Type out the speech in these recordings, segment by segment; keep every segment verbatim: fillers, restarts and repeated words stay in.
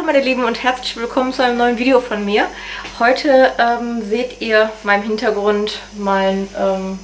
meine Lieben und herzlich willkommen zu einem neuen Video von mir. Heute ähm, seht ihr in meinem Hintergrund mein ähm,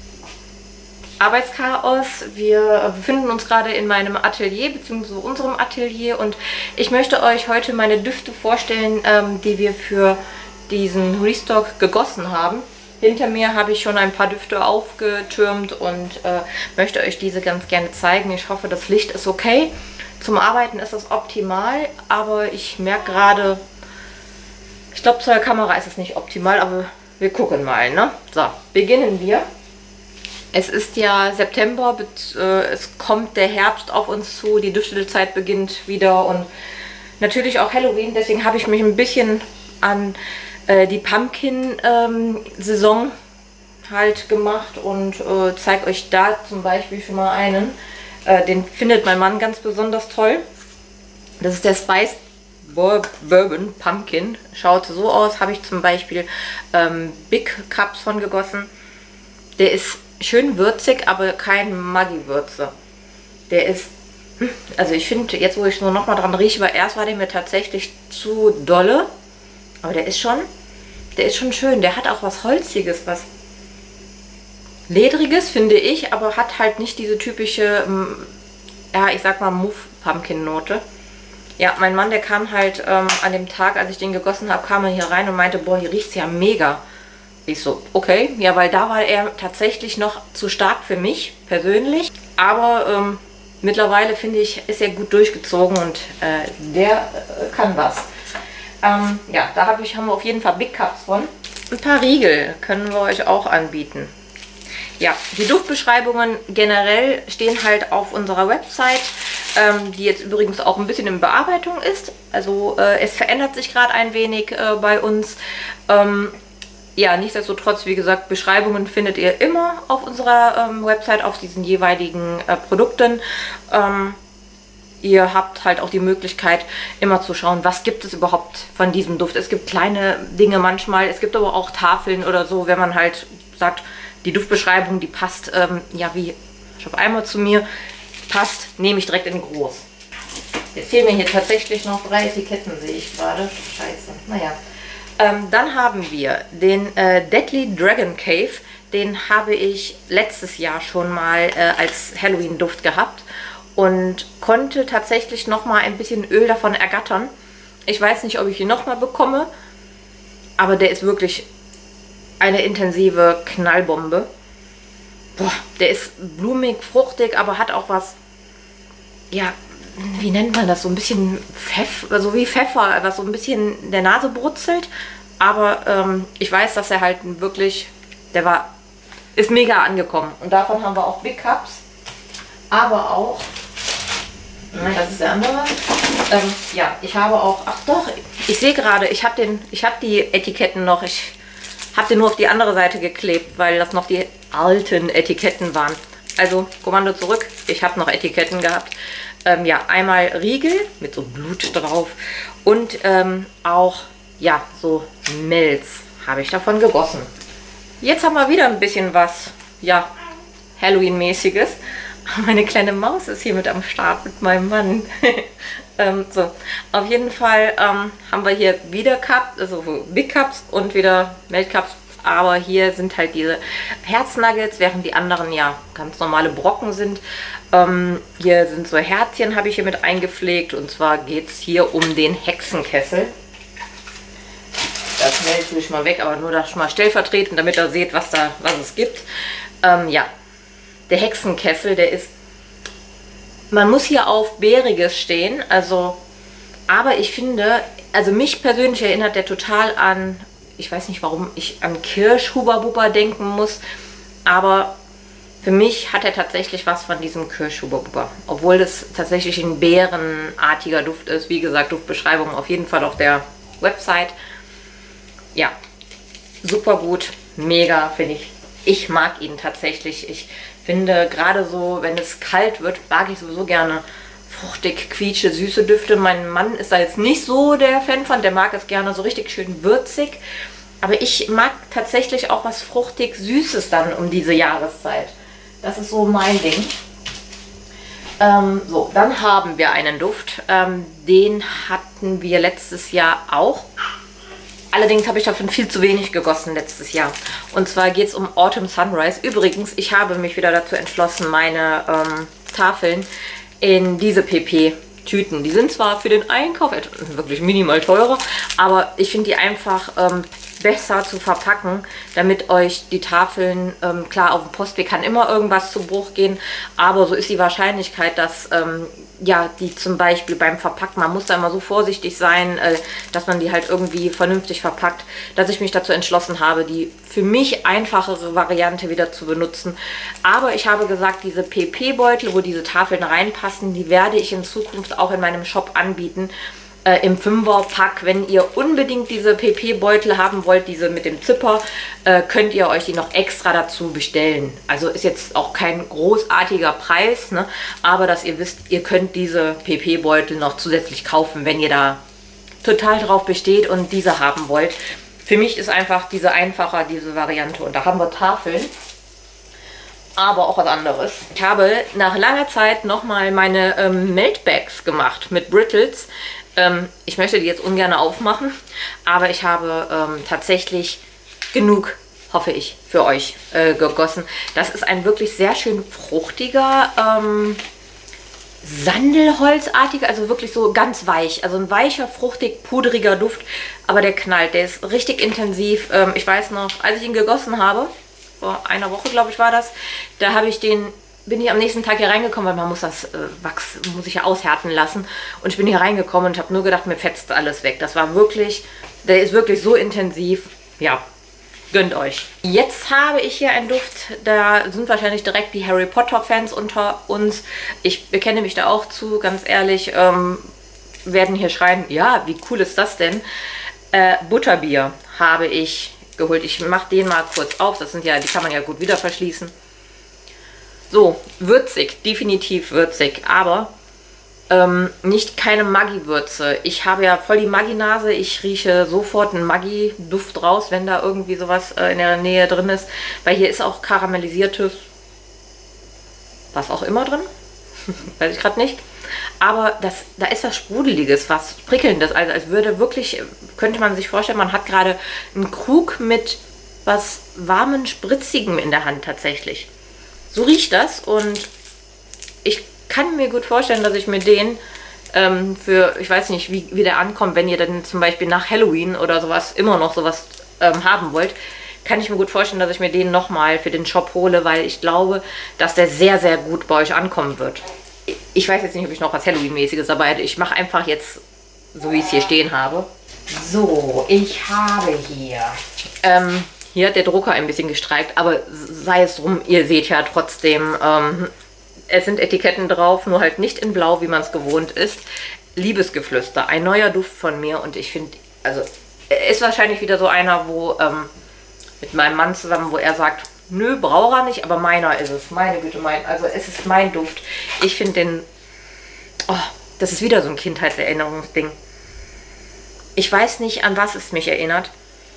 Arbeitschaos. Wir befinden uns gerade in meinem Atelier bzw. unserem Atelier und ich möchte euch heute meine Düfte vorstellen, ähm, die wir für diesen Restock gegossen haben. Hinter mir habe ich schon ein paar Düfte aufgetürmt und äh, möchte euch diese ganz gerne zeigen. Ich hoffe, das Licht ist okay. Zum Arbeiten ist das optimal, aber ich merke gerade, ich glaube, zur Kamera ist es nicht optimal, aber wir gucken mal, ne? So, beginnen wir. Es ist ja September, es kommt der Herbst auf uns zu, die Düftelzeit beginnt wieder und natürlich auch Halloween. Deswegen habe ich mich ein bisschen an äh, die Pumpkin-Saison ähm, halt gemacht und äh, zeige euch da zum Beispiel schon mal einen. Äh, den findet mein Mann ganz besonders toll. Das ist der Spice Bourbon Pumpkin. Schaut so aus, habe ich zum Beispiel ähm, Big Cups von gegossen. Der ist schön würzig, aber kein Maggi-Würze. Der ist, also ich finde, jetzt wo ich nur noch mal dran rieche, weil erst war der mir tatsächlich zu dolle. Aber der ist schon, der ist schon schön. Der hat auch was Holziges, was Ledriges, finde ich, aber hat halt nicht diese typische, ja, ich sag mal, Muff-Pumpkin-Note. Ja, mein Mann, der kam halt ähm, an dem Tag, als ich den gegossen habe, kam er hier rein und meinte, boah, hier riecht es ja mega. Ich so, okay, ja, weil da war er tatsächlich noch zu stark für mich, persönlich. Aber ähm, mittlerweile, finde ich, ist er gut durchgezogen und äh, der äh, kann was. Ähm, ja, da hab ich, haben wir auf jeden Fall Big Cups von. Ein paar Riegel können wir euch auch anbieten. Ja, die Duftbeschreibungen generell stehen halt auf unserer Website, ähm, die jetzt übrigens auch ein bisschen in Bearbeitung ist. Also äh, es verändert sich gerade ein wenig äh, bei uns. Ähm, ja, nichtsdestotrotz, wie gesagt, Beschreibungen findet ihr immer auf unserer ähm, Website, auf diesen jeweiligen äh, Produkten. Ähm, ihr habt halt auch die Möglichkeit, immer zu schauen, was gibt es überhaupt von diesem Duft. Es gibt kleine Dinge manchmal, es gibt aber auch Tafeln oder so, wenn man halt sagt, die Duftbeschreibung, die passt, ähm, ja, wie schon einmal zu mir, passt, nehme ich direkt in groß. Jetzt fehlen mir hier tatsächlich noch drei Etiketten, sehe ich gerade. Scheiße, naja. Ähm, dann haben wir den äh, Deadly Dragon Cave. Den habe ich letztes Jahr schon mal äh, als Halloween-Duft gehabt und konnte tatsächlich noch mal ein bisschen Öl davon ergattern. Ich weiß nicht, ob ich ihn noch mal bekomme, aber der ist wirklich eine intensive Knallbombe. Boah, der ist blumig, fruchtig, aber hat auch was, ja, wie nennt man das? So ein bisschen Pfeffer, so wie Pfeffer, was so ein bisschen der Nase brutzelt. Aber ähm, ich weiß, dass er halt wirklich, der war, ist mega angekommen. Und davon haben wir auch Big Cups. Aber auch, nein, das ist der andere. Ähm, ja, ich habe auch, ach doch, ich sehe gerade, ich habe den, ich habe die Etiketten noch, ich habe den nur auf die andere Seite geklebt, weil das noch die alten Etiketten waren. Also, Kommando zurück, ich habe noch Etiketten gehabt. Ähm, ja, einmal Riegel mit so Blut drauf und ähm, auch, ja, so Melz habe ich davon gegossen. Jetzt haben wir wieder ein bisschen was, ja, Halloween-mäßiges. Meine kleine Maus ist hier mit am Start mit meinem Mann. ähm, so, auf jeden Fall ähm, haben wir hier wieder Cups, also Big Cups und wieder Melt Cups. Aber hier sind halt diese Herznuggets, während die anderen ja ganz normale Brocken sind. Ähm, hier sind so Herzchen, habe ich hier mit eingepflegt. Und zwar geht es hier um den Hexenkessel. Das melde ich mal weg, aber nur das mal stellvertretend, damit ihr seht, was, da, was es gibt. Ähm, ja, der Hexenkessel, der ist... Man muss hier auf Beeriges stehen, also... Aber ich finde, also mich persönlich erinnert der total an... Ich weiß nicht, warum ich an Kirschhuber-Bubber denken muss, aber für mich hat er tatsächlich was von diesem Kirschhuber-Bubber. Obwohl das tatsächlich ein beerenartiger Duft ist. Wie gesagt, Duftbeschreibung auf jeden Fall auf der Website. Ja, super gut, mega, finde ich. Ich mag ihn tatsächlich. Ich finde, gerade so, wenn es kalt wird, mag ich sowieso gerne fruchtig, quietsche, süße Düfte. Mein Mann ist da jetzt nicht so der Fan von, der mag es gerne so richtig schön würzig. Aber ich mag tatsächlich auch was fruchtig Süßes dann um diese Jahreszeit. Das ist so mein Ding. Ähm, so, dann haben wir einen Duft. Ähm, den hatten wir letztes Jahr auch. Allerdings habe ich davon viel zu wenig gegossen letztes Jahr. Und zwar geht es um Autumn Sunrise. Übrigens, ich habe mich wieder dazu entschlossen, meine ähm, Tafeln in diese P P-Tüten. Die sind zwar für den Einkauf wirklich minimal teurer, aber ich finde die einfach ähm, besser zu verpacken, damit euch die Tafeln, ähm, klar, auf dem Postweg kann immer irgendwas zu Bruch gehen, aber so ist die Wahrscheinlichkeit, dass ähm, ja, die zum Beispiel beim Verpacken, man muss da immer so vorsichtig sein, äh, dass man die halt irgendwie vernünftig verpackt, dass ich mich dazu entschlossen habe, die für mich einfachere Variante wieder zu benutzen. Aber ich habe gesagt, diese P P-Beutel, wo diese Tafeln reinpassen, die werde ich in Zukunft auch in meinem Shop anbieten. Äh, im Fünfer-Pack. Wenn ihr unbedingt diese P P-Beutel haben wollt, diese mit dem Zipper, äh, könnt ihr euch die noch extra dazu bestellen. Also ist jetzt auch kein großartiger Preis, ne? Aber dass ihr wisst, ihr könnt diese P P-Beutel noch zusätzlich kaufen, wenn ihr da total drauf besteht und diese haben wollt. Für mich ist einfach diese einfacher, diese Variante. Und da haben wir Tafeln, aber auch was anderes. Ich habe nach langer Zeit nochmal meine ähm, Meltbags gemacht mit Brittles. Ähm, ich möchte die jetzt ungern aufmachen, aber ich habe ähm, tatsächlich genug, hoffe ich, für euch äh, gegossen. Das ist ein wirklich sehr schön fruchtiger, ähm, Sandelholzartiger, also wirklich so ganz weich. Also ein weicher, fruchtig, pudriger Duft, aber der knallt. Der ist richtig intensiv. Ähm, ich weiß noch, als ich ihn gegossen habe, vor einer Woche, glaube ich, war das, da habe ich den... bin ich am nächsten Tag hier reingekommen, weil man muss das äh, Wachs, muss ich ja aushärten lassen. Und ich bin hier reingekommen und habe nur gedacht, mir fetzt alles weg. Das war wirklich, der ist wirklich so intensiv. Ja, gönnt euch. Jetzt habe ich hier einen Duft, da sind wahrscheinlich direkt die Harry Potter Fans unter uns. Ich bekenne mich da auch zu, ganz ehrlich. Ähm, werden hier schreien, ja, wie cool ist das denn? Äh, Butterbier habe ich geholt. Ich mache den mal kurz auf. Das sind ja, die kann man ja gut wieder verschließen. So, würzig, definitiv würzig, aber ähm, nicht keine Maggi-Würze. Ich habe ja voll die Maggi-Nase, ich rieche sofort einen Maggi-Duft raus, wenn da irgendwie sowas äh, in der Nähe drin ist, weil hier ist auch karamellisiertes, was auch immer drin, weiß ich gerade nicht. Aber das, da ist was Sprudeliges, was Prickelndes, also als würde wirklich, könnte man sich vorstellen, man hat gerade einen Krug mit was warmen, spritzigem in der Hand tatsächlich. So riecht das und ich kann mir gut vorstellen, dass ich mir den ähm, für, ich weiß nicht, wie, wie der ankommt, wenn ihr dann zum Beispiel nach Halloween oder sowas immer noch sowas ähm, haben wollt, kann ich mir gut vorstellen, dass ich mir den nochmal für den Shop hole, weil ich glaube, dass der sehr, sehr gut bei euch ankommen wird. Ich weiß jetzt nicht, ob ich noch was Halloween-mäßiges dabei hätte. Ich mache einfach jetzt, so wie ich es hier stehen habe. So, ich habe hier... Ähm, Hier hat der Drucker ein bisschen gestreikt, aber sei es drum, ihr seht ja trotzdem, ähm, es sind Etiketten drauf, nur halt nicht in Blau, wie man es gewohnt ist. Liebesgeflüster, ein neuer Duft von mir und ich finde, also ist wahrscheinlich wieder so einer, wo ähm, mit meinem Mann zusammen, wo er sagt, nö, braucht er nicht, aber meiner ist es, meine Güte, mein, also es ist mein Duft. Ich finde den, oh, das ist wieder so ein Kindheitserinnerungsding. Ich weiß nicht, an was es mich erinnert.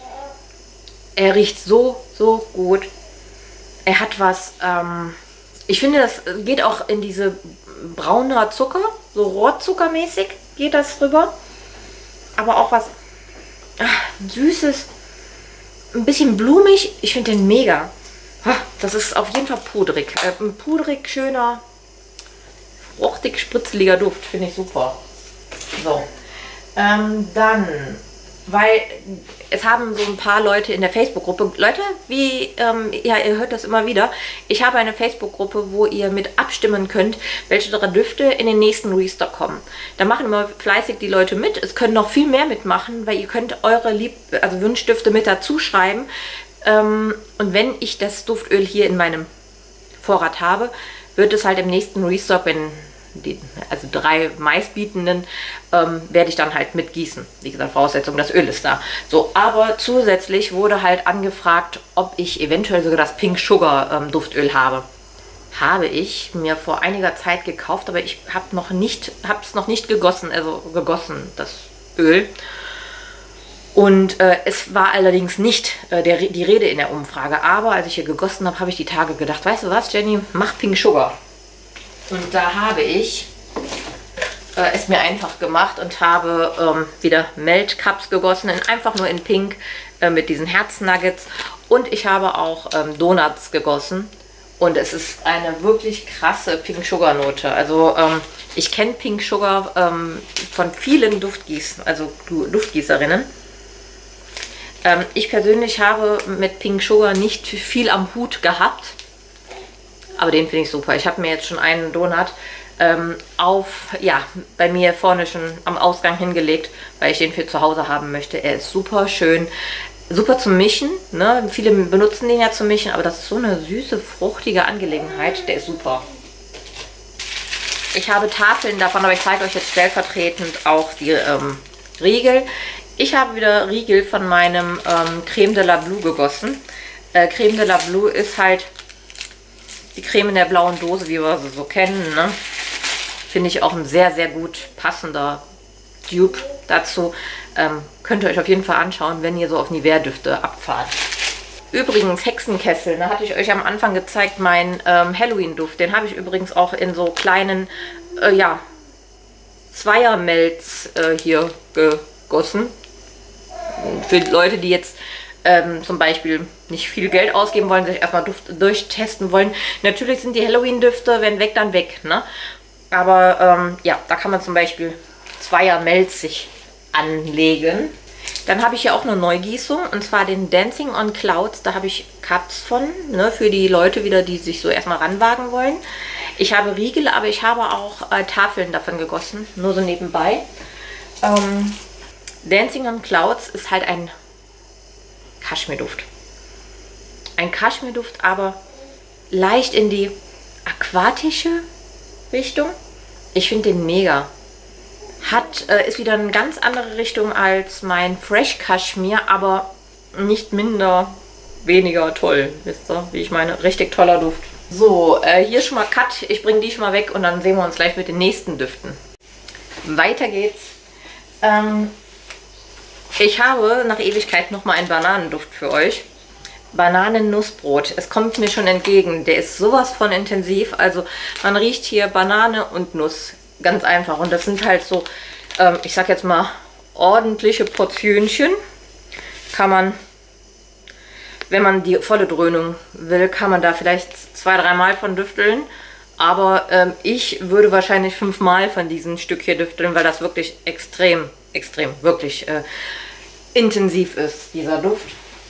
Er riecht so, so gut. Er hat was, ähm, ich finde, das geht auch in diese brauner Zucker, so Rohrzuckermäßig geht das rüber. Aber auch was ach, Süßes, ein bisschen blumig. Ich finde den mega. Das ist auf jeden Fall pudrig. Äh, ein pudrig, schöner, fruchtig, spritzeliger Duft. Finde ich super. So. Ähm, dann... Weil es haben so ein paar Leute in der Facebook-Gruppe, Leute, wie, ähm, ja, ihr hört das immer wieder, ich habe eine Facebook-Gruppe, wo ihr mit abstimmen könnt, welche drei Düfte in den nächsten Restock kommen. Da machen immer fleißig die Leute mit, es können noch viel mehr mitmachen, weil ihr könnt eure Lieb also Wunschdüfte mit dazu schreiben. Ähm, und wenn ich das Duftöl hier in meinem Vorrat habe, wird es halt im nächsten Restock, wenn... Die, also drei meistbietenden, ähm, werde ich dann halt mitgießen. Wie gesagt, Voraussetzung, das Öl ist da. So, aber zusätzlich wurde halt angefragt, ob ich eventuell sogar das Pink Sugar ähm, Duftöl habe. Habe ich mir vor einiger Zeit gekauft, aber ich habe noch nicht, habe es noch nicht gegossen, also gegossen, das Öl. Und äh, es war allerdings nicht äh, der, die Rede in der Umfrage. Aber als ich hier gegossen habe, habe ich die Tage gedacht, weißt du was, Jenny, mach Pink Sugar. Und da habe ich äh, es mir einfach gemacht und habe ähm, wieder Melt Cups gegossen, in, einfach nur in Pink äh, mit diesen Herz-Nuggets. Und ich habe auch ähm, Donuts gegossen. Und es ist eine wirklich krasse Pink Sugar Note. Also ähm, ich kenne Pink Sugar ähm, von vielen Duftgieß, also Duftgießerinnen. Ähm, ich persönlich habe mit Pink Sugar nicht viel am Hut gehabt. Aber den finde ich super. Ich habe mir jetzt schon einen Donut ähm, auf, ja, bei mir vorne schon am Ausgang hingelegt, weil ich den für zu Hause haben möchte. Er ist super schön. Super zum Mischen, ne? Viele benutzen den ja zum Mischen, aber das ist so eine süße, fruchtige Angelegenheit. Der ist super. Ich habe Tafeln davon, aber ich zeige euch jetzt stellvertretend auch die ähm, Riegel. Ich habe wieder Riegel von meinem ähm, Crème de la Blue gegossen. Äh, Crème de la Blue ist halt die Creme in der blauen Dose, wie wir sie so kennen. Ne? Finde ich auch ein sehr, sehr gut passender Dupe dazu. Ähm, könnt ihr euch auf jeden Fall anschauen, wenn ihr so auf Nivea-Düfte abfahrt. Übrigens, Hexenkessel, da hatte ich euch am Anfang gezeigt, meinen ähm, Halloween-Duft. Den habe ich übrigens auch in so kleinen, äh, ja, Zweiermelz äh, hier gegossen. Für Leute, die jetzt ähm, zum Beispiel nicht viel Geld ausgeben wollen, sich erstmal Duft durchtesten wollen. Natürlich sind die Halloween-Düfte, wenn weg, dann weg, ne? Aber ähm, ja, da kann man zum Beispiel Zweiermelz sich anlegen. Dann habe ich hier auch eine Neugießung, und zwar den Dancing on Clouds. Da habe ich Cups von, ne, für die Leute wieder, die sich so erstmal ranwagen wollen. Ich habe Riegel, aber ich habe auch äh, Tafeln davon gegossen, nur so nebenbei. Ähm, Dancing on Clouds ist halt ein Kaschmirduft. Ein Kaschmirduft, aber leicht in die aquatische Richtung. Ich finde den mega. Hat, äh, ist wieder eine ganz andere Richtung als mein Fresh Kaschmir, aber nicht minder, weniger toll. Wisst ihr, wie ich meine? Richtig toller Duft. So, äh, hier schon mal Cut. Ich bringe die schon mal weg und dann sehen wir uns gleich mit den nächsten Düften. Weiter geht's. Ähm, ich habe nach Ewigkeit nochmal einen Bananenduft für euch. Bananennussbrot. Es kommt mir schon entgegen. Der ist sowas von intensiv. Also man riecht hier Banane und Nuss. Ganz einfach. Und das sind halt so, ähm, ich sag jetzt mal, ordentliche Portionchen. Kann man, wenn man die volle Dröhnung will, kann man da vielleicht zwei, dreimal von düfteln. Aber ähm, ich würde wahrscheinlich fünfmal von diesen Stück hier düfteln, weil das wirklich extrem, extrem, wirklich äh, intensiv ist, dieser Duft.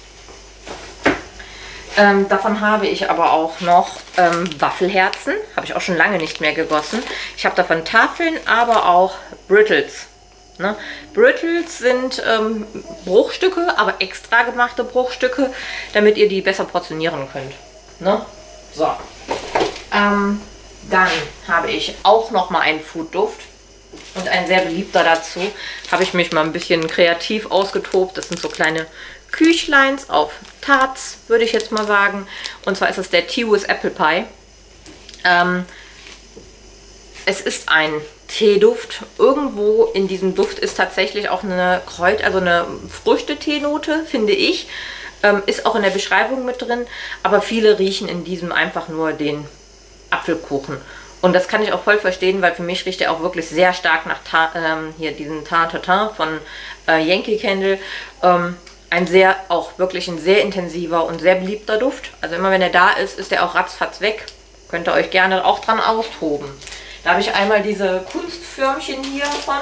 Ähm, davon habe ich aber auch noch ähm, Waffelherzen. Habe ich auch schon lange nicht mehr gegossen. Ich habe davon Tafeln, aber auch Brittles. Ne? Brittles sind ähm, Bruchstücke, aber extra gemachte Bruchstücke, damit ihr die besser portionieren könnt. Ne? So. Ähm, dann habe ich auch noch mal einen Foodduft. Und ein sehr beliebter dazu. Habe ich mich mal ein bisschen kreativ ausgetobt. Das sind so kleine Küchleins auf Tarts, würde ich jetzt mal sagen. Und zwar ist es der Tea with Apple Pie. Ähm, es ist ein Teeduft. Irgendwo in diesem Duft ist tatsächlich auch eine Kräut, also eine Früchtetee-Note, finde ich. Ähm, ist auch in der Beschreibung mit drin. Aber viele riechen in diesem einfach nur den Apfelkuchen. Und das kann ich auch voll verstehen, weil für mich riecht er auch wirklich sehr stark nach Ta ähm, hier diesen Tartatin von äh, Yankee Candle. Ähm, ein sehr, auch wirklich ein sehr intensiver und sehr beliebter Duft. Also immer wenn er da ist, ist er auch ratzfatz weg. Könnt ihr euch gerne auch dran austoben. Da habe ich einmal diese Kunstförmchen hier von.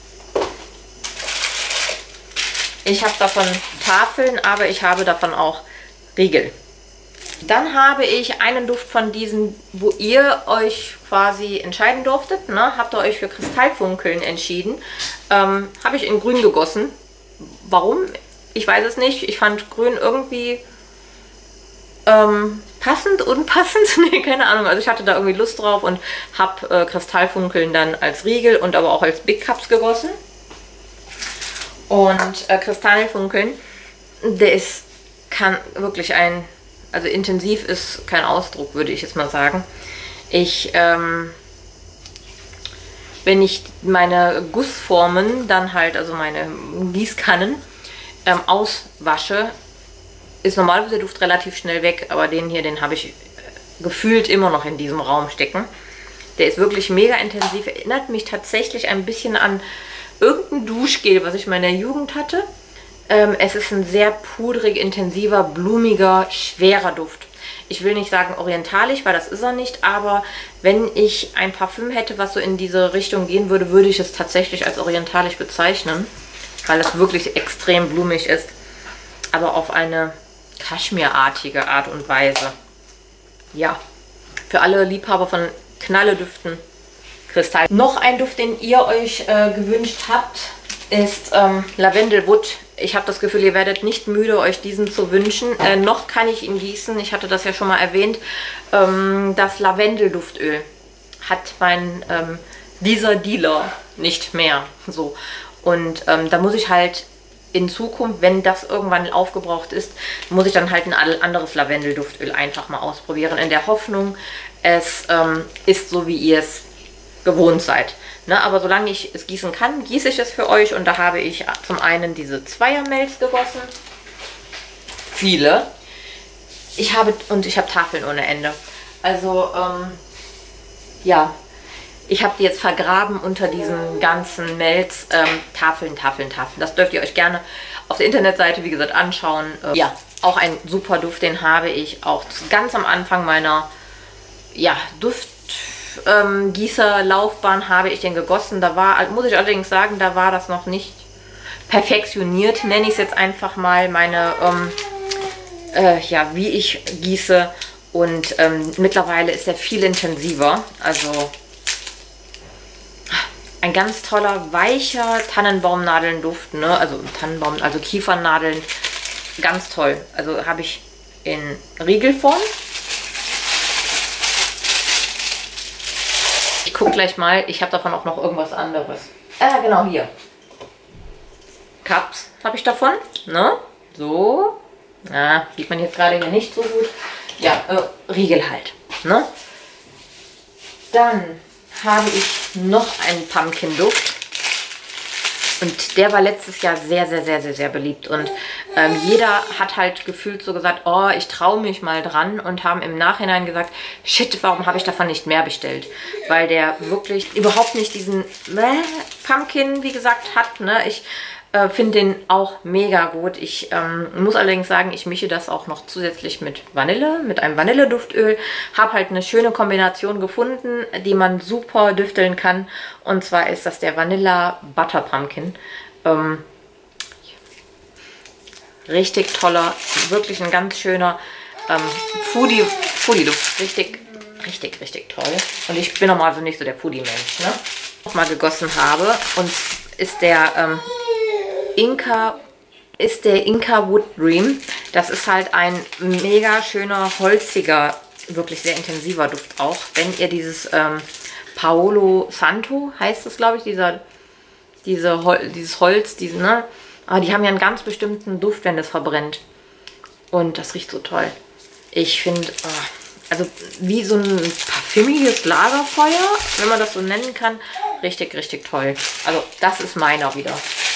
Ich habe davon Tafeln, aber ich habe davon auch Riegel. Dann habe ich einen Duft von diesen, wo ihr euch quasi entscheiden durftet. Ne? Habt ihr euch für Kristallfunkeln entschieden. Ähm, habe ich in grün gegossen. Warum? Ich weiß es nicht. Ich fand grün irgendwie ähm, passend, unpassend. Nee, keine Ahnung. Also ich hatte da irgendwie Lust drauf und habe äh, Kristallfunkeln dann als Riegel und aber auch als Big Cups gegossen. Und äh, Kristallfunkeln, der ist, kann wirklich ein... Also intensiv ist kein Ausdruck, würde ich jetzt mal sagen. Ich, ähm, wenn ich meine Gussformen dann halt, also meine Gießkannen, ähm, auswasche, ist normalerweise der Duft relativ schnell weg. Aber den hier, den habe ich gefühlt immer noch in diesem Raum stecken. Der ist wirklich mega intensiv. Erinnert mich tatsächlich ein bisschen an irgendein Duschgel, was ich mal in der Jugend hatte. Ähm, es ist ein sehr pudrig, intensiver, blumiger, schwerer Duft. Ich will nicht sagen orientalisch, weil das ist er nicht, aber wenn ich ein Parfüm hätte, was so in diese Richtung gehen würde, würde ich es tatsächlich als orientalisch bezeichnen, weil es wirklich extrem blumig ist, aber auf eine Kaschmirartige Art und Weise. Ja, für alle Liebhaber von Knalledüften, Kristall. Noch ein Duft, den ihr euch äh, gewünscht habt, ist ähm, Lavendelwood. Ich habe das Gefühl, ihr werdet nicht müde, euch diesen zu wünschen. Äh, noch kann ich ihn gießen. Ich hatte das ja schon mal erwähnt. Ähm, das Lavendelduftöl hat mein ähm, dieser Dealer nicht mehr. So. Und ähm, da muss ich halt in Zukunft, wenn das irgendwann aufgebraucht ist, muss ich dann halt ein anderes Lavendelduftöl einfach mal ausprobieren. In der Hoffnung, es ähm, ist so, wie ihr es gewohnt seid. Ne, aber solange ich es gießen kann, gieße ich es für euch. Und da habe ich zum einen diese Zweiermelz gegossen. Viele. Ich habe, und ich habe Tafeln ohne Ende. Also, ähm, ja. Ich habe die jetzt vergraben unter diesen ganzen Melz. Ähm, Tafeln, Tafeln, Tafeln. Das dürft ihr euch gerne auf der Internetseite, wie gesagt, anschauen. Äh, ja, auch ein super Duft. Den habe ich auch ganz am Anfang meiner, ja, Duft Ähm, Gießerlaufbahn habe ich den gegossen. Da war, muss ich allerdings sagen, da war das noch nicht perfektioniert, nenne ich es jetzt einfach mal, meine, ähm, äh, ja, wie ich gieße. Und ähm, mittlerweile ist er viel intensiver. Also ein ganz toller, weicher Tannenbaumnadelnduft, ne? Also Tannenbaum, also Kiefernadeln. Ganz toll. Also habe ich in Riegelform. Ich gucke gleich mal, ich habe davon auch noch irgendwas anderes. Ah, genau, hier. Cups habe ich davon, ne? So. Ah, sieht man jetzt gerade hier nicht so gut. Ja, äh, Riegel halt, ne? Dann habe ich noch einen Pumpkin-Duft. Und der war letztes Jahr sehr, sehr, sehr, sehr, sehr beliebt. Und ähm, jeder hat halt gefühlt so gesagt, oh, ich traue mich mal dran. Und haben im Nachhinein gesagt, shit, warum habe ich davon nicht mehr bestellt? Weil der wirklich überhaupt nicht diesen äh, Pumpkin, wie gesagt, hat. Ne? Ich äh, finde den auch mega gut. Ich ähm, muss allerdings sagen, ich mische das auch noch zusätzlich mit Vanille, mit einem Vanilleduftöl. Habe halt eine schöne Kombination gefunden, die man super düfteln kann. Und zwar ist das der Vanilla Butter Pumpkin. Ähm, richtig toller, wirklich ein ganz schöner ähm, Foodie, Foodie-Duft. Richtig, richtig, richtig toll. Und ich bin normalerweise nicht so der Foodie-Mensch, ne? Noch mal gegossen habe. Und ist der ähm, Inca, ist der Inca Wood Dream. Das ist halt ein mega schöner, holziger, wirklich sehr intensiver Duft auch. Wenn ihr dieses ähm, Paolo Santo heißt es, glaube ich, dieser, diese Hol dieses Holz, diese, ne? Aber die haben ja einen ganz bestimmten Duft, wenn das verbrennt. Und das riecht so toll. Ich finde, oh, also wie so ein parfümiges Lagerfeuer, wenn man das so nennen kann. Richtig, richtig toll. Also das ist meiner wieder.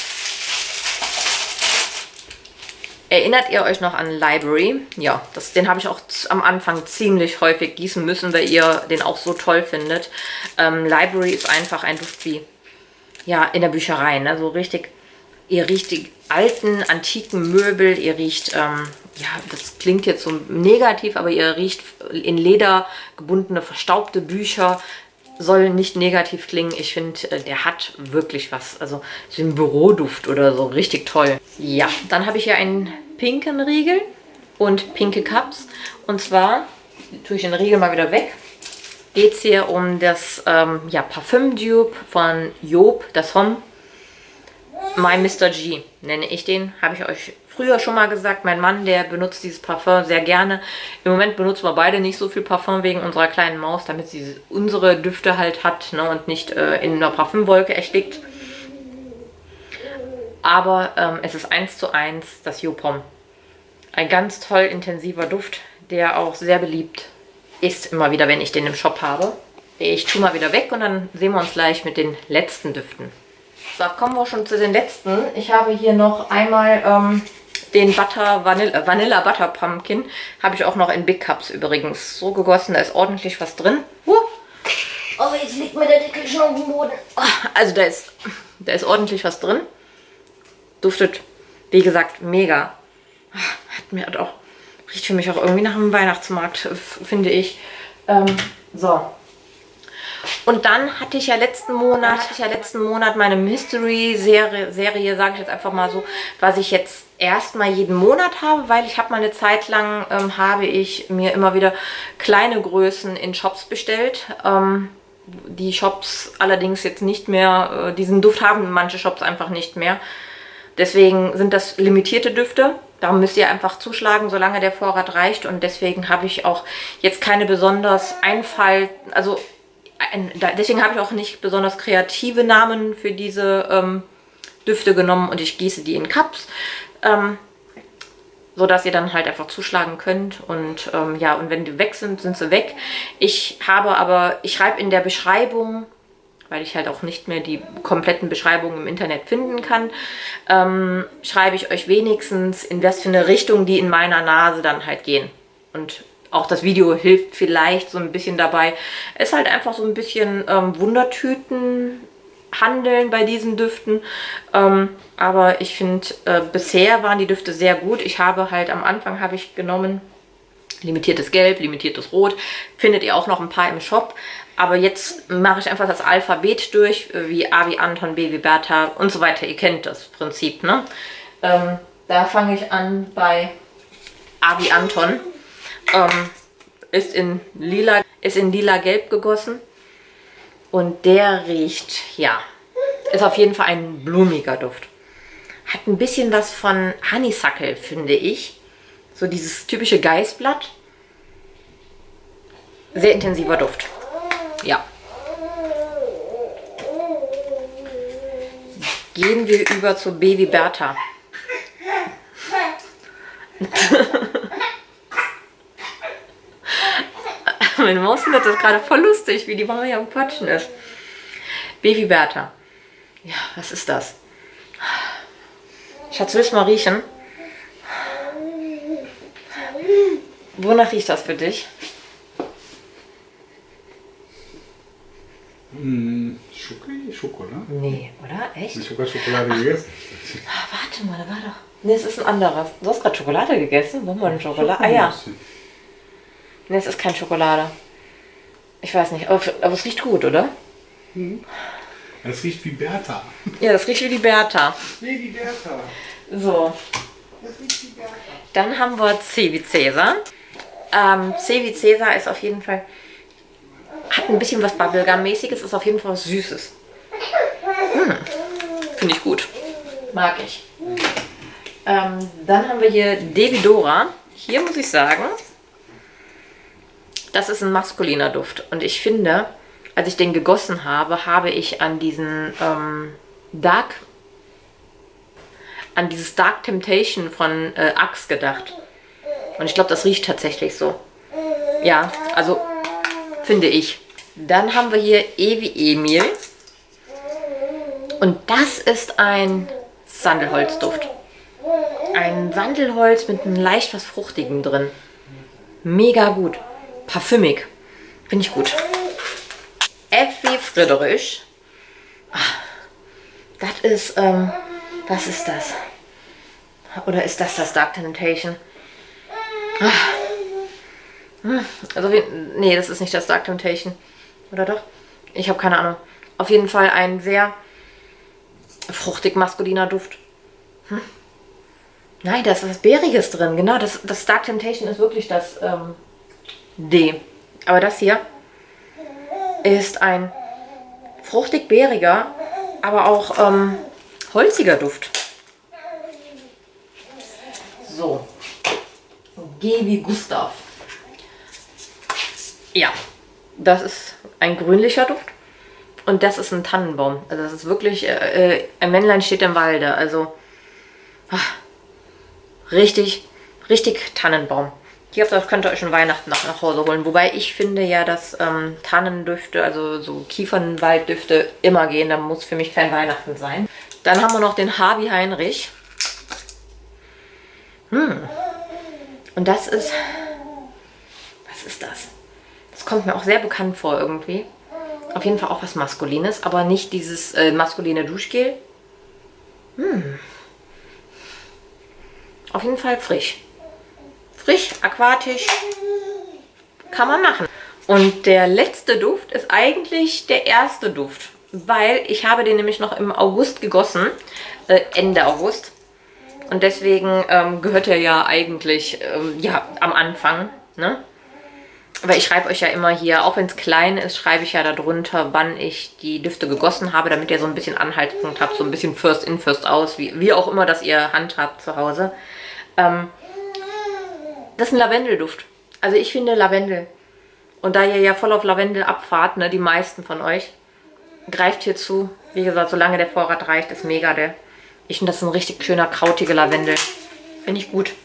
Erinnert ihr euch noch an Library? Ja, das, den habe ich auch am Anfang ziemlich häufig gießen müssen, weil ihr den auch so toll findet. Ähm, Library ist einfach ein Duft wie, ja, in der Bücherei, ne? So richtig, ihr riecht die alten, antiken Möbel, ihr riecht, ähm, ja, das klingt jetzt so negativ, aber ihr riecht in Leder gebundene, verstaubte Bücher. Soll nicht negativ klingen. Ich finde, der hat wirklich was. Also so ein Büroduft oder so. Richtig toll. Ja, dann habe ich hier einen pinken Riegel und pinke Cups. Und zwar tue ich den Riegel mal wieder weg. Geht es hier um das ähm, ja, Parfüm-Dupe von Job, das Homme. My Mister G nenne ich den. Habe ich euch früher schon mal gesagt. Mein Mann, der benutzt dieses Parfum sehr gerne. Im Moment benutzen wir beide nicht so viel Parfum wegen unserer kleinen Maus, damit sie unsere Düfte halt hat, ne, und nicht äh, in einer Parfümwolke erstickt. Aber ähm, es ist eins zu eins das Job Homme. Ein ganz toll intensiver Duft, der auch sehr beliebt ist immer wieder, wenn ich den im Shop habe. Ich tue mal wieder weg und dann sehen wir uns gleich mit den letzten Düften. So, kommen wir schon zu den letzten. Ich habe hier noch einmal ähm, den Butter Vanilla, Vanilla Butter Pumpkin. Habe ich auch noch in Big Cups übrigens so gegossen. Da ist ordentlich was drin. Uh. Aber jetzt liegt mir der Deckel schon auf dem Boden. Also da ist, da ist ordentlich was drin. Duftet, wie gesagt, mega. Hat mir halt auch, riecht für mich auch irgendwie nach einem Weihnachtsmarkt, finde ich. Ähm, so. Und dann hatte ich ja letzten Monat, hatte ich ja letzten Monat meine Mystery-Serie, Serie, sage ich jetzt einfach mal so, was ich jetzt erstmal jeden Monat habe, weil ich habe mal eine Zeit lang, ähm, habe ich mir immer wieder kleine Größen in Shops bestellt. Ähm, die Shops allerdings jetzt nicht mehr, äh, diesen Duft haben manche Shops einfach nicht mehr. Deswegen sind das limitierte Düfte. Darum müsst ihr einfach zuschlagen, solange der Vorrat reicht. Und deswegen habe ich auch jetzt keine besonders Einfall, also ein, da, deswegen habe ich auch nicht besonders kreative Namen für diese ähm, Düfte genommen. Und ich gieße die in Cups, ähm, so dass ihr dann halt einfach zuschlagen könnt. Und ähm, ja, und wenn die weg sind, sind sie weg. Ich habe aber, ich schreibe in der Beschreibung, weil ich halt auch nicht mehr die kompletten Beschreibungen im Internet finden kann, ähm, schreibe ich euch wenigstens, in was für eine Richtung die in meiner Nase dann halt gehen. Und auch das Video hilft vielleicht so ein bisschen dabei. Es ist halt einfach so ein bisschen ähm, Wundertüten handeln bei diesen Düften. Ähm, aber ich finde, äh, bisher waren die Düfte sehr gut. Ich habe halt am Anfang habe ich genommen limitiertes Gelb, limitiertes Rot. Findet ihr auch noch ein paar im Shop. Aber jetzt mache ich einfach das Alphabet durch, wie A wie Anton, B wie Bertha und so weiter. Ihr kennt das Prinzip, ne? Ähm, da fange ich an bei A wie Anton. Ähm, ist in lila, ist in lila-gelb gegossen. Und der riecht, ja, ist auf jeden Fall ein blumiger Duft. Hat ein bisschen was von Honeysuckle, finde ich. So dieses typische Geißblatt. Sehr intensiver Duft. Ja. Gehen wir über zu Baby Bertha. Meine Maus findet das gerade voll lustig, wie die Mama hier am Quatschen ist. Baby Bertha. Ja, was ist das? Schatz, willst du mal riechen? Wonach riecht das für dich? Hm, Schoki? Schoko, ne? Nee, oder? Echt? Ich habe gerade Schokolade gegessen. Ah, warte mal, da war doch... Nee, es ist ein anderes. Du hast gerade Schokolade gegessen? Wo war denn Schokolade? Ah ja. Nee, es ist kein Schokolade. Ich weiß nicht, aber, aber es riecht gut, oder? Hm. Es riecht wie Bertha. Ja, das riecht wie die Bertha. Wie die Bertha. So. Das riecht wie Bertha. Dann haben wir C wie Cäsar. Ähm, C wie Cäsar ist auf jeden Fall... Hat ein bisschen was Bubblegum-mäßiges, ist auf jeden Fall was Süßes. Hm. Finde ich gut. Mag ich. Ähm, dann haben wir hier Devidora. Hier muss ich sagen, das ist ein maskuliner Duft. Und ich finde, als ich den gegossen habe, habe ich an diesen ähm, Dark, an dieses Dark Temptation von äh, Axe gedacht. Und ich glaube, das riecht tatsächlich so. Ja, also finde ich. Dann haben wir hier E wie Emil. Und das ist ein Sandelholzduft. Ein Sandelholz mit einem leicht was Fruchtigem drin. Mega gut. Parfümig. Finde ich gut. F wie Friedrich. Ach, das ist, ähm, was ist das? Oder ist das das Dark Temptation? Ach. Also, nee, das ist nicht das Dark Temptation. Oder doch? Ich habe keine Ahnung. Auf jeden Fall ein sehr fruchtig maskuliner Duft. Hm. Nein, da ist was Beeriges drin. Genau, das, das Dark Temptation ist wirklich das ähm, D. Aber das hier ist ein fruchtig-beeriger, aber auch ähm, holziger Duft. So. G wie Gustav. Ja, das ist ein grünlicher Duft. Und das ist ein Tannenbaum. Also das ist wirklich, äh, ein Männlein steht im Walde. Also ach, richtig, richtig Tannenbaum. Ich glaube, das könnt ihr euch schon Weihnachten nach, nach Hause holen. Wobei ich finde ja, dass ähm, Tannendüfte, also so Kiefernwalddüfte immer gehen. Da muss für mich kein Weihnachten sein. Dann haben wir noch den H wie Heinrich. Hm. Und das ist, was ist das? Das kommt mir auch sehr bekannt vor irgendwie. Auf jeden Fall auch was Maskulines, aber nicht dieses äh, maskuline Duschgel. Hm. Auf jeden Fall frisch. Frisch, aquatisch. Kann man machen. Und der letzte Duft ist eigentlich der erste Duft, weil ich habe den nämlich noch im August gegossen, äh, Ende August. Und deswegen ähm, gehört er ja eigentlich ähm, ja, am Anfang, ne? Aber ich schreibe euch ja immer hier, auch wenn es klein ist, schreibe ich ja darunter, wann ich die Düfte gegossen habe, damit ihr so ein bisschen Anhaltspunkt habt, so ein bisschen First in, First aus, wie, wie auch immer das ihr handhabt zu Hause. Ähm, das ist ein Lavendelduft. Also ich finde Lavendel. Und da ihr ja voll auf Lavendel abfahrt, ne, die meisten von euch, greift hier zu. Wie gesagt, solange der Vorrat reicht, ist mega der. Ich finde, das ist ein richtig schöner, krautiger Lavendel. Finde ich gut.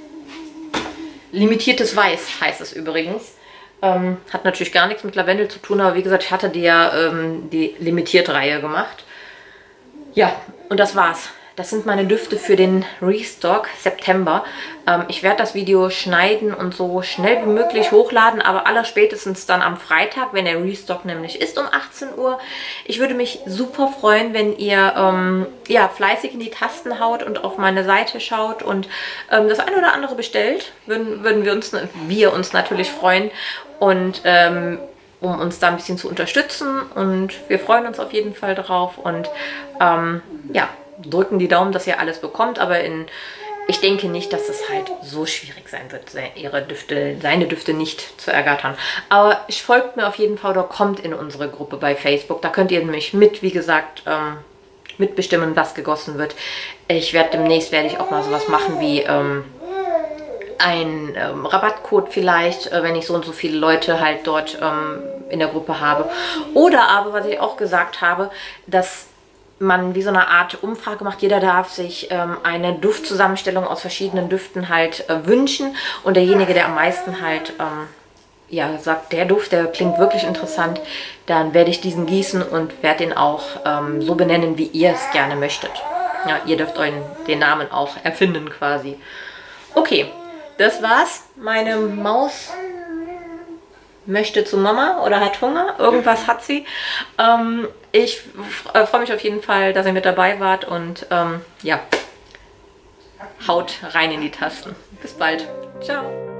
Limitiertes Weiß heißt es übrigens. Ähm, hat natürlich gar nichts mit Lavendel zu tun, aber wie gesagt, ich hatte die ja ähm, die Limitiert-Reihe gemacht. Ja, und das war's. Das sind meine Düfte für den Restock September. Ähm, ich werde das Video schneiden und so schnell wie möglich hochladen, aber allerspätestens dann am Freitag, wenn der Restock nämlich ist um achtzehn Uhr. Ich würde mich super freuen, wenn ihr ähm, ja, fleißig in die Tasten haut und auf meine Seite schaut und ähm, das eine oder andere bestellt. Würden, würden wir uns, wir uns natürlich freuen. Und ähm, um uns da ein bisschen zu unterstützen. Und wir freuen uns auf jeden Fall drauf. Und ähm, ja, drücken die Daumen, dass ihr alles bekommt, aber in, ich denke nicht, dass es halt so schwierig sein wird, ihre Düfte, seine Düfte nicht zu ergattern. Aber ich folgt mir auf jeden Fall oder kommt in unsere Gruppe bei Facebook. Da könnt ihr nämlich mit, wie gesagt, ähm, mitbestimmen, was gegossen wird. Ich werde demnächst, werde ich auch mal sowas machen wie ähm, ein ähm, Rabattcode vielleicht, äh, wenn ich so und so viele Leute halt dort ähm, in der Gruppe habe. Oder aber, was ich auch gesagt habe, dass man wie so eine Art Umfrage macht. Jeder darf sich ähm, eine Duftzusammenstellung aus verschiedenen Düften halt äh, wünschen. Und derjenige, der am meisten halt ähm, ja, sagt, der Duft, der klingt wirklich interessant, dann werde ich diesen gießen und werde den auch ähm, so benennen, wie ihr es gerne möchtet. Ja, ihr dürft euren, den Namen auch erfinden quasi. Okay, das war's. Meine Maus möchte zu Mama oder hat Hunger. Irgendwas hat sie. Ähm, ich äh, freue mich auf jeden Fall, dass ihr mit dabei wart und ähm, ja, haut rein in die Tasten. Bis bald. Ciao.